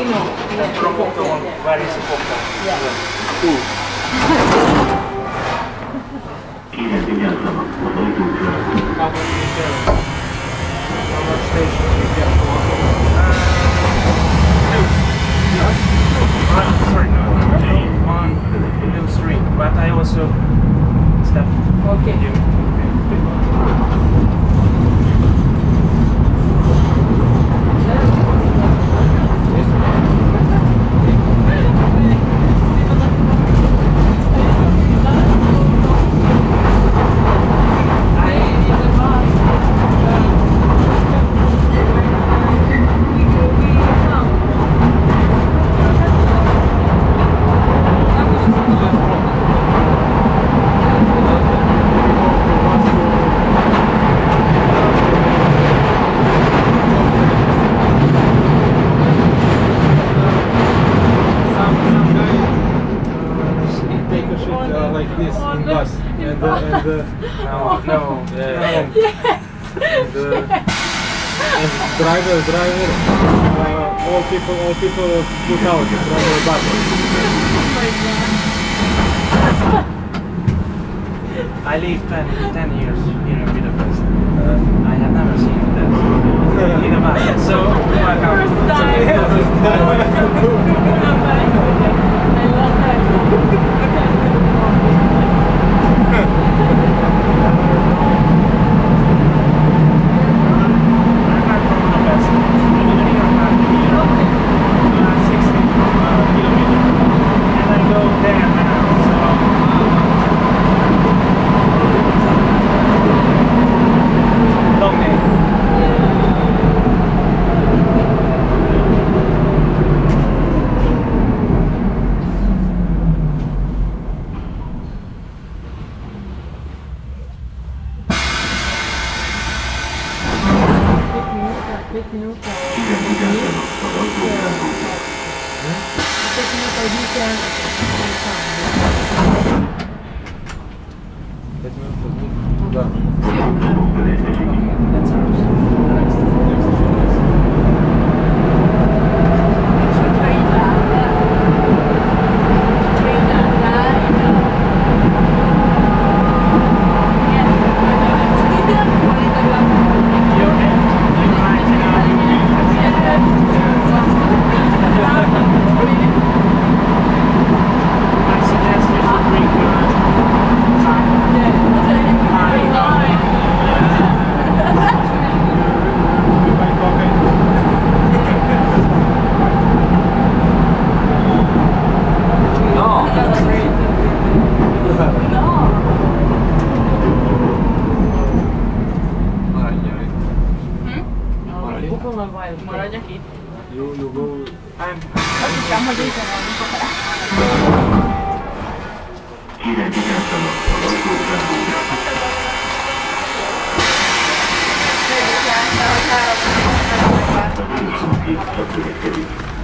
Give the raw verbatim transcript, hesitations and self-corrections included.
know. And from October, where is the October? Yeah. Two. いいですね、皆様、お届けください。 How much is there? How much station is there? Uh, two. Sorry, no, no, one, two, three. But I also step. Okay. You. No, no, yeah. And, uh, and driver, driver, uh, all people, all people put out from the button. I lived ten, ten years here in Budapest. Uh, I have never seen that in a bus. So, I First come. time. I love that. Take note That's ours. Maradjak itt. You, you go. I'm. Azt hiszem, hogy így van, amikor Kérem, vigyázzanak, a ajtókra. Megvigyázta, hogy három A végszókép a következik.